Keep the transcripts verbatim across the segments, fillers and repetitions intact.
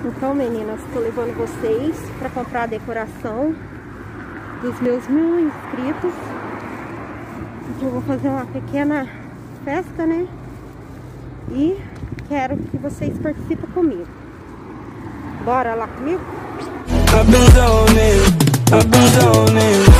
Então, meninas, estou levando vocês para comprar a decoração dos meus mil inscritos. Eu vou fazer uma pequena festa, né? E quero que vocês participem comigo. Bora lá comigo? I've been zoning, I've been zoning.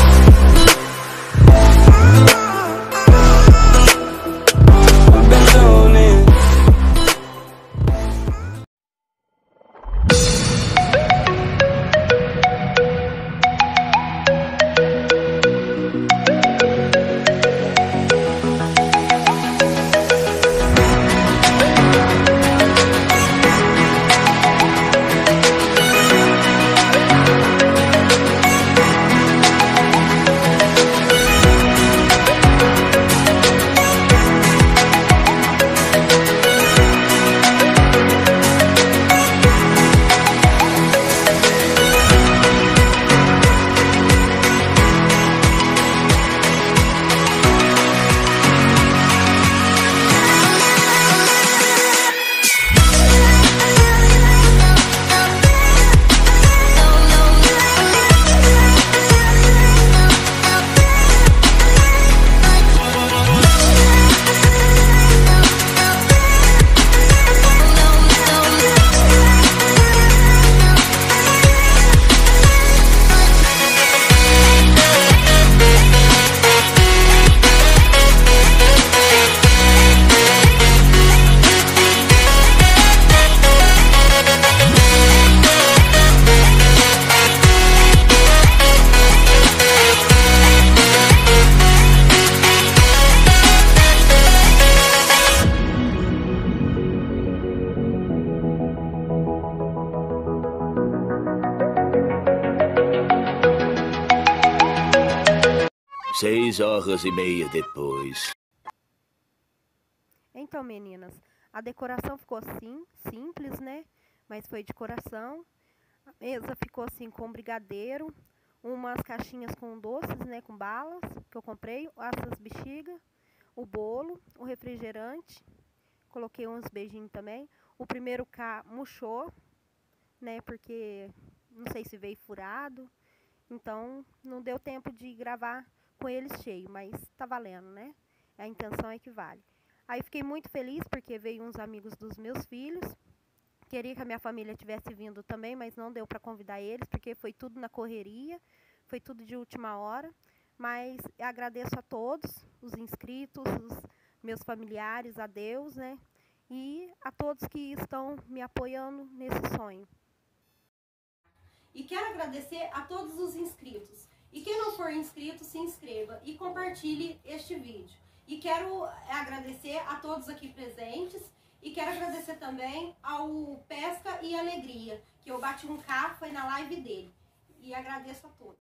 Seis horas e meia depois. Então, meninas, a decoração ficou assim, simples, né? Mas foi de coração. A mesa ficou assim com brigadeiro, umas caixinhas com doces, né? Com balas que eu comprei, essas bexigas, o bolo, o refrigerante. Coloquei uns beijinhos também. O primeiro K murchou, né? Porque não sei se veio furado. Então, não deu tempo de gravar com eles cheio, mas tá valendo, né? A intenção é que vale. Aí fiquei muito feliz porque veio uns amigos dos meus filhos. Queria que a minha família tivesse vindo também, mas não deu para convidar eles, porque foi tudo na correria, foi tudo de última hora. Mas agradeço a todos, os inscritos, os meus familiares, a Deus, né? E a todos que estão me apoiando nesse sonho. E quero agradecer a todos os inscritos. E quem não for inscrito, se inscreva e compartilhe este vídeo. E quero agradecer a todos aqui presentes. E quero agradecer também ao Pesca e Alegria, que eu bati um K, foi na live dele. E agradeço a todos.